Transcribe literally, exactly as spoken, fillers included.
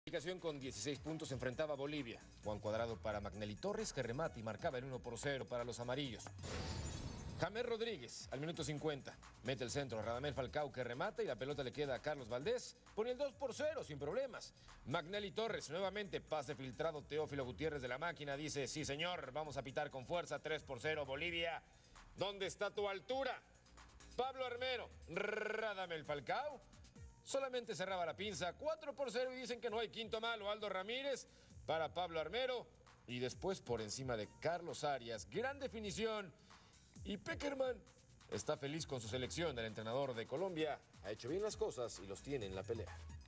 Con dieciséis puntos enfrentaba a Bolivia. Juan Cuadrado para Magnelli Torres, que remata y marcaba el uno por cero para los amarillos. James Rodríguez, al minuto cincuenta, mete el centro a Radamel Falcao, que remata y la pelota le queda a Carlos Valdés. Pone el dos por cero sin problemas. Magnelli Torres, nuevamente pase filtrado. Teófilo Gutiérrez de la máquina dice: sí señor, vamos a pitar con fuerza. Tres por cero Bolivia. ¿Dónde está tu altura? Pablo Armero, Radamel Falcao solamente cerraba la pinza. Cuatro por cero y dicen que no hay quinto malo. Aldo Ramírez para Pablo Armero. Y después por encima de Carlos Arias. Gran definición. Y Pekerman está feliz con su selección. El entrenador de Colombia ha hecho bien las cosas y los tiene en la pelea.